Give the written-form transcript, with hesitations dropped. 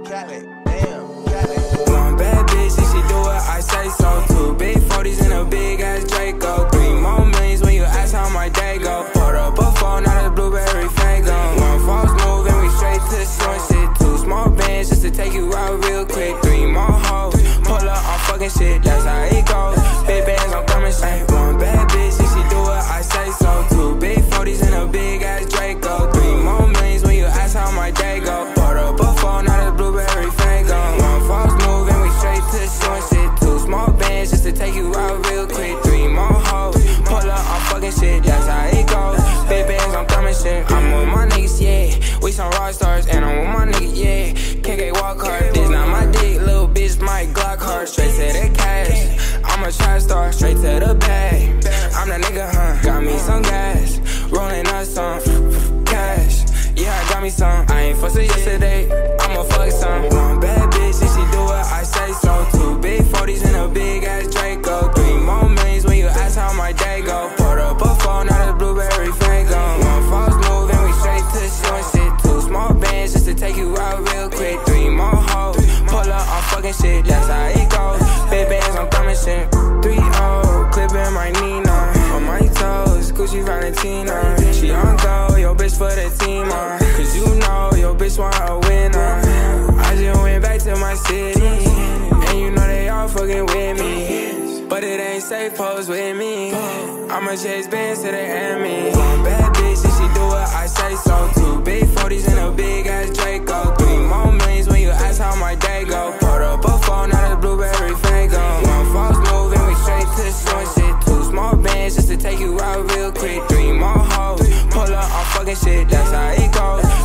One bad bitch, and she do what I say so. 2 big 40s and a big ass Draco. 3 more millions when you ask how my day go. Poured up a phone, not a blueberry fango. 1 false move and we straight to short shit. 2 small bands just to take you out real quick. 3 more hoes, pull up on fucking shit, that's how it goes. Big bands, I'm coming straight. One bad bitch, and she do what I say so. 2 big 40s and a big ass Draco. 3 more millions when you ask how my day go. Poured up a phone, not a blueberry fango. 1 false move and we straight to short shit. 2 small bands just to take you out real quick. 3 more hoes, pull up on fucking shit, that's how it goes. Big bands, I'm coming shit. I'm with my niggas, yeah. We some rock stars, and I'm with my niggas, yeah. KK walk hard, this not my dick, little bitch, my Glock hard. Straight to the cash, I'm a trap star, straight to the bag. I'm that nigga, huh? Got me some gas, rolling up some cash. Yeah, I got me some. I ain't fussed yesterday, I'ma fuck some. One bad bitch, and she do what I say so. 2 big 40s and a big ass Draco. 3 more millions when you ask how my day go. Poured up a phone, not a blueberry fango. 1 false move and we straight to short shit. 2 small bands just to take you out real quick. 3 more hoes, pull up on fucking shit, that's how it goes. Big bands, I'm coming shit. 3-0, clipping my Nina. On my toes, Gucci Valentina. She on go, yo bitch for the team, cause you know your bitch want a winner. I just went back to my city, and you know they all fucking with me. But it ain't safe, pose with me. I'ma chase bands to the enemy. One bad bitch, and she do what I say so. 2 big 40s and a big ass Draco. 3 more millions when you ask how my day go. Poured up a phone, not a blueberry fango. 1 false move and we straight to short shit. 2 small bands just to take you out real quick. 3 more hoes, pull up on fucking shit, that's how it goes.